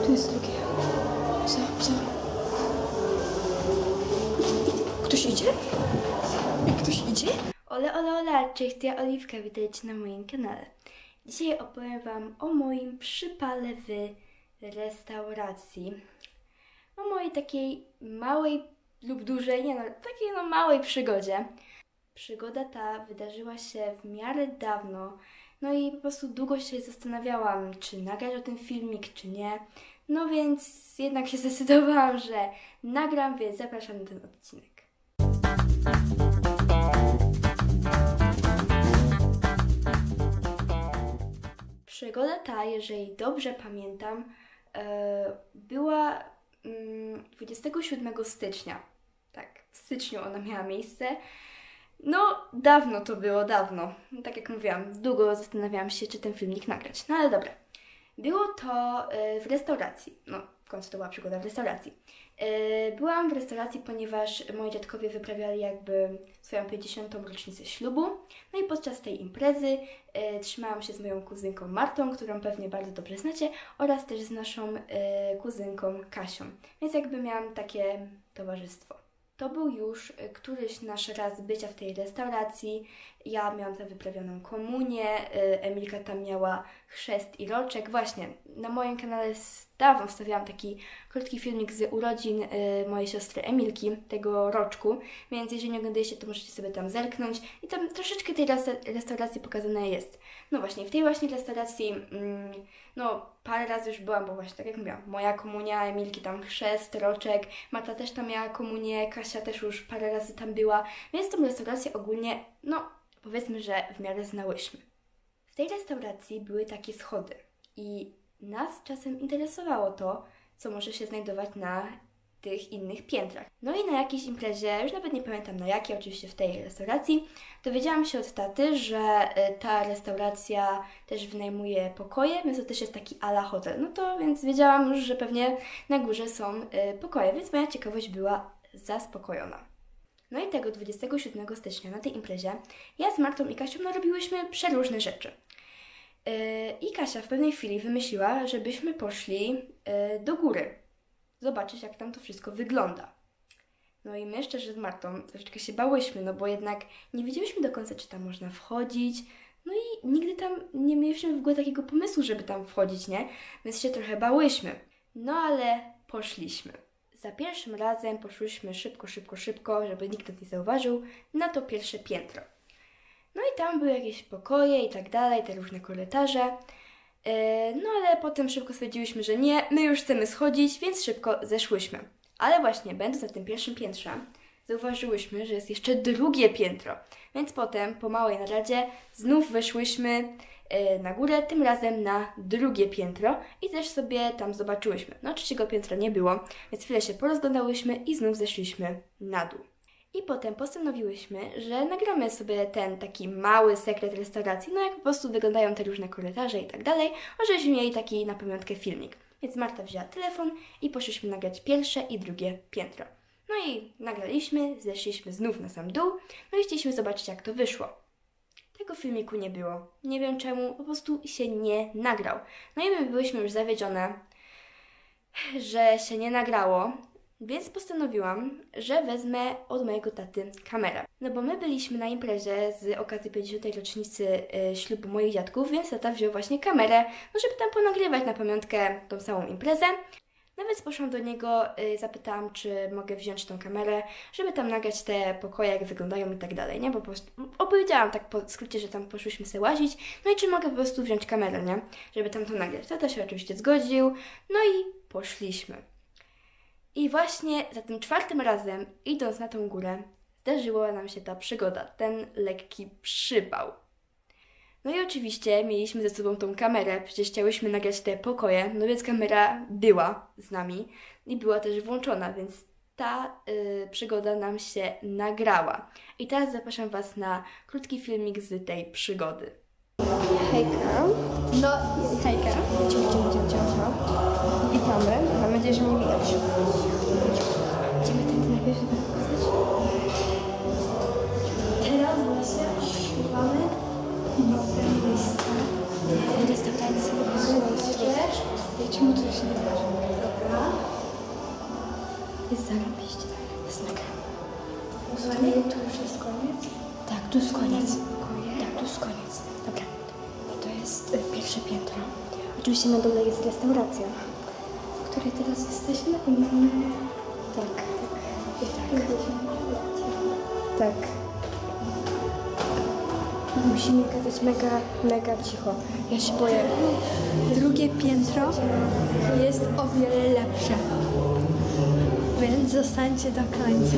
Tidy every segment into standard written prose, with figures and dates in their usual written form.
jest drugie. Co? Ktoś idzie? Ktoś idzie? Ola, cześć, ja Oliwka, witajcie na moim kanale. Dzisiaj opowiem wam o moim przypale w restauracji. O mojej takiej małej lub dużej, takiej małej przygodzie. Przygoda ta wydarzyła się w miarę dawno, no i po prostu długo się zastanawiałam, czy nagrać o tym filmik, czy nie. No więc jednak się zdecydowałam, że nagram, więc zapraszam na ten odcinek. Przygoda ta, jeżeli dobrze pamiętam, była 27 stycznia. Tak, w styczniu ona miała miejsce. No, dawno to było, dawno. Tak jak mówiłam, długo zastanawiałam się, czy ten filmik nagrać. No ale dobra. Było to w restauracji. No, w końcu to była przygoda w restauracji. Byłam w restauracji, ponieważ moi dziadkowie wyprawiali jakby swoją 50. rocznicę ślubu. No i podczas tej imprezy trzymałam się z moją kuzynką Martą, którą pewnie bardzo dobrze znacie, oraz też z naszą kuzynką Kasią. Więc jakby miałam takie towarzystwo. To był już któryś nasz raz bycia w tej restauracji. Ja miałam tam wyprawioną komunię, Emilka tam miała chrzest i roczek. Właśnie, na moim kanale dawno wstawiałam taki krótki filmik z urodzin mojej siostry Emilki, tego roczku, więc jeżeli nie oglądaliście, to możecie sobie tam zerknąć i tam troszeczkę tej restauracji pokazane jest. No właśnie, w tej właśnie restauracji, no parę razy już byłam, bo właśnie tak jak mówiłam, moja komunia, Emilki tam chrzest, roczek, Marta też tam miała komunię, Kasia też już parę razy tam była, więc tą restaurację ogólnie, no powiedzmy, że w miarę znałyśmy. W tej restauracji były takie schody i nas czasem interesowało to, co może się znajdować na tych innych piętrach. No i na jakiejś imprezie, już nawet nie pamiętam na jakiej, oczywiście w tej restauracji, dowiedziałam się od taty, że ta restauracja też wynajmuje pokoje, więc to też jest taki a la hotel. No to więc wiedziałam już, że pewnie na górze są pokoje, więc moja ciekawość była zaspokojona. No i tego 27 stycznia na tej imprezie ja z Martą i Kasią robiłyśmy przeróżne rzeczy. I Kasia w pewnej chwili wymyśliła, żebyśmy poszli do góry. Zobaczyć, jak tam to wszystko wygląda. No i my szczerze z Martą troszeczkę się bałyśmy, no bo jednak nie wiedzieliśmy do końca, czy tam można wchodzić. No i nigdy tam nie mieliśmy w ogóle takiego pomysłu, żeby tam wchodzić, nie? Więc się trochę bałyśmy. No ale poszliśmy. Za pierwszym razem poszłyśmy szybko, żeby nikt nas nie zauważył, na to pierwsze piętro. No i tam były jakieś pokoje i tak dalej, te różne korytarze. No ale potem szybko stwierdziłyśmy, że nie, my już chcemy schodzić, więc szybko zeszłyśmy. Ale właśnie, będąc na tym pierwszym piętrze, zauważyłyśmy, że jest jeszcze drugie piętro. Więc potem, po małej naradzie, znów weszłyśmy na górę, tym razem na drugie piętro i też sobie tam zobaczyłyśmy. No trzeciego piętra nie było, więc chwilę się porozglądałyśmy i znów zeszliśmy na dół. I potem postanowiłyśmy, że nagramy sobie ten taki mały sekret restauracji, no jak po prostu wyglądają te różne korytarze i tak dalej, żebyśmy mieli taki na pamiątkę filmik. Więc Marta wzięła telefon i poszliśmy nagrać pierwsze i drugie piętro. No i nagraliśmy, zeszliśmy znów na sam dół, no i chcieliśmy zobaczyć, jak to wyszło. Tego filmiku nie było. Nie wiem czemu, po prostu się nie nagrał. No i my byłyśmy już zawiedzione, że się nie nagrało. Więc postanowiłam, że wezmę od mojego taty kamerę. No bo my byliśmy na imprezie z okazji 50. rocznicy ślubu moich dziadków, więc tata wziął właśnie kamerę, no żeby tam ponagrywać na pamiątkę tą samą imprezę. No więc poszłam do niego, zapytałam, czy mogę wziąć tą kamerę, żeby tam nagrać te pokoje, jak wyglądają i tak dalej, nie? Bo po prostu opowiedziałam tak po skrócie, że tam poszłyśmy sobie łazić, no i czy mogę po prostu wziąć kamerę, nie? Żeby tam to nagrać. Tata się oczywiście zgodził, no i poszliśmy. I właśnie za tym czwartym razem, idąc na tą górę, zdarzyła nam się ta przygoda, ten lekki przypał. No i oczywiście mieliśmy ze sobą tą kamerę, przecież chciałyśmy nagrać te pokoje, no więc kamera była z nami i była też włączona, więc ta przygoda nam się nagrała. I teraz zapraszam Was na krótki filmik z tej przygody. Hejka. No, hejka. Ciao. Witamy. Mam nadzieję, że mnie widać. Idziemy tędy najpierw, żeby pokazać. Teraz właśnie odkrywamy nowe miejsca restauracji. Czemu to się nie da? Jest zarobiście. Jest mega. To już jest koniec? Tak, tu jest koniec. Tak, tu jest koniec. Dobra. To jest pierwsze piętro. Oczywiście na dole jest restauracja, w której teraz jesteśmy i mamy... Tak. I tak. Tak. Musimy gadać mega cicho. Ja się boję. Drugie piętro jest o wiele lepsze. Więc zostańcie do końca.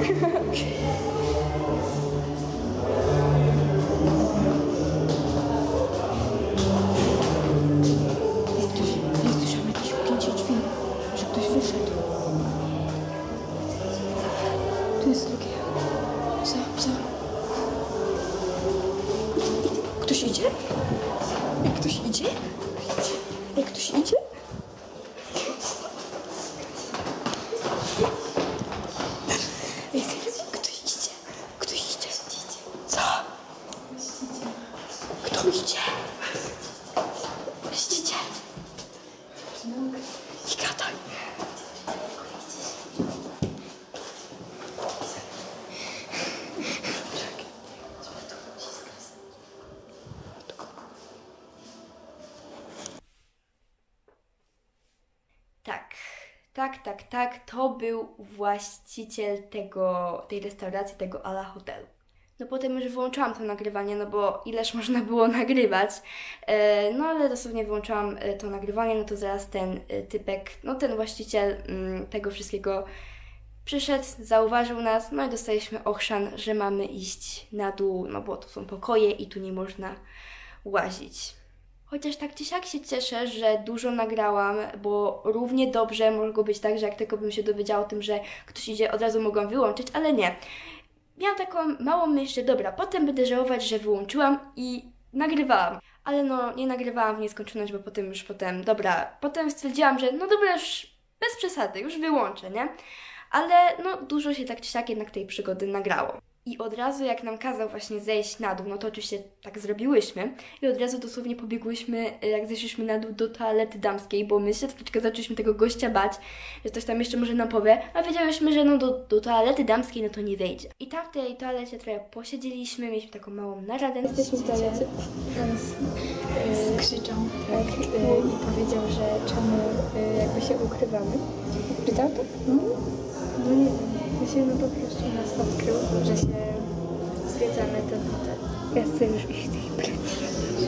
Słyszałam jakieś ukrycie drzwi, że ktoś wyszedł. Tu jest drugie. Co? Ktoś idzie? Ktoś idzie? Ktoś idzie? Ktoś idzie? Co? Kto idzie? Myślicie? I gadaj. Tak, to był właściciel tej restauracji, tego ala hotelu. No potem już wyłączyłam to nagrywanie, no bo ileż można było nagrywać. No ale dosłownie wyłączyłam to nagrywanie, no to zaraz ten typek, no ten właściciel tego wszystkiego przyszedł, zauważył nas, no i dostaliśmy ochrzan, że mamy iść na dół, no bo tu są pokoje i tu nie można łazić. Chociaż tak czy siak się cieszę, że dużo nagrałam, bo równie dobrze mogło być tak, że jak tylko bym się dowiedziała o tym, że ktoś idzie, od razu mogłam wyłączyć, ale nie. Miałam taką małą myśl, że dobra, potem będę żałować, że wyłączyłam i nagrywałam. Ale no, nie nagrywałam w nieskończoność, bo potem stwierdziłam, że no dobra, już bez przesady, już wyłączę, nie? Ale no, dużo się tak czy siak jednak tej przygody nagrało. I od razu jak nam kazał właśnie zejść na dół, no to oczywiście tak zrobiłyśmy i od razu dosłownie pobiegłyśmy, jak zeszliśmy na dół do toalety damskiej, bo my się troszeczkę zaczęliśmy tego gościa bać, że ktoś tam jeszcze może nam powie, a wiedziałyśmy, że no do toalety damskiej no to nie wejdzie. I tam w tej toalecie trochę posiedzieliśmy, mieliśmy taką małą naradę. Jesteśmy w toalecie. Skrzyczą. Tak, i powiedział, że czemu jakby się ukrywamy. Czytał to? No nie wiem. To się po prostu nas odkrył, że się zwiedzamy ten hotel. Ja chcę już iść tej imprezy.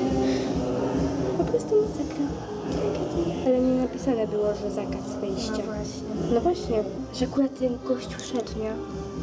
Po prostu masakra. Ale nie napisane było, że zakaz wejścia. No właśnie, że akurat ten gościu szedł, nie?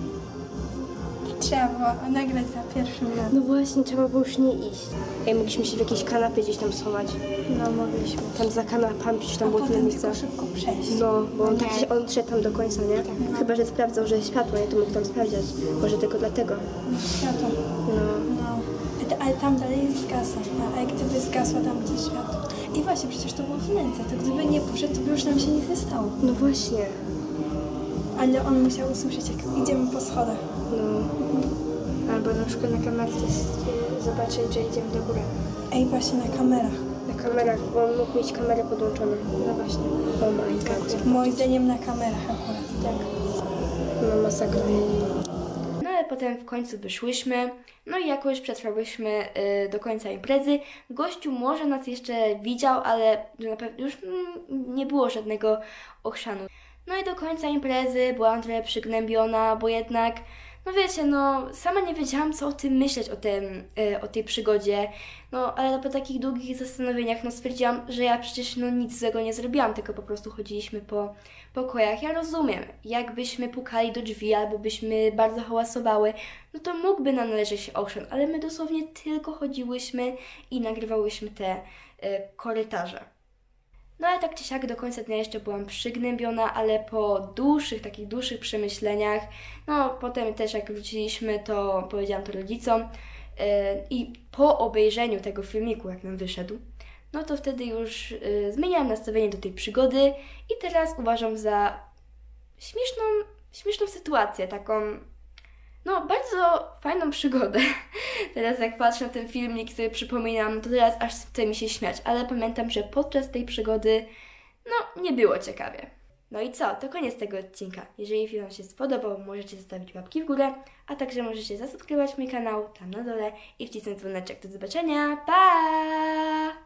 Trzeba było nagrać za pierwszym razem. No właśnie, trzeba było już nie iść. Ej, mogliśmy się w jakiejś kanapie gdzieś tam schować. No, mogliśmy. Tam za kanapami, przecież tam A było tyle potem miejsca. tylko szybko przejść. No, bo on, Nie. on szedł tam do końca, nie? Tak. Chyba, że sprawdzał, że jest światło, nie? To mógł tam sprawdzać. Może tylko dlatego. Światło. No. No. Ale tam dalej zgasło. A jak gdyby zgasło tam gdzieś światło. I właśnie, przecież to było wnętrze. To gdyby nie poszedł, to by już nam się nic nie stało. No właśnie. Ale on musiał usłyszeć, jak idziemy po schodach. No. Albo na przykład na kamerce zobaczyć, że idziemy do góry. Ej, właśnie na kamerach. Na kamerach, bo on mógł mieć kamerę podłączoną. No właśnie. Oh my god. Moim zdaniem na kamerach akurat. Tak. No masakra. No ale potem w końcu wyszłyśmy, no i jakoś przetrwałyśmy do końca imprezy. Gościu może nas jeszcze widział, ale na pewno już nie było żadnego ochrzanu. No i do końca imprezy byłam trochę przygnębiona, bo jednak, no wiecie, no sama nie wiedziałam, co o tym myśleć, o tej przygodzie. No ale po takich długich zastanowieniach, no stwierdziłam, że ja przecież no nic złego nie zrobiłam, tylko po prostu chodziliśmy po pokojach. Ja rozumiem, jakbyśmy pukali do drzwi albo byśmy bardzo hałasowały, no to mógłby nam należeć się ochrzan, ale my dosłownie tylko chodziłyśmy i nagrywałyśmy te korytarze. No ale tak czy siak do końca dnia jeszcze byłam przygnębiona, ale po takich dłuższych przemyśleniach, no potem też jak wróciliśmy, to powiedziałam to rodzicom i po obejrzeniu tego filmiku, jak nam wyszedł, no to wtedy już zmieniałam nastawienie do tej przygody i teraz uważam za śmieszną sytuację, taką, no bardzo fajną przygodę. Teraz jak patrzę na ten filmik i sobie przypominam, to teraz aż chce mi się śmiać, ale pamiętam, że podczas tej przygody, no nie było ciekawie. No i co? To koniec tego odcinka. Jeżeli film Wam się spodobał, możecie zostawić łapki w górę, a także możecie zasubskrybować mój kanał tam na dole i wcisnąć dzwoneczek. Do zobaczenia. Pa!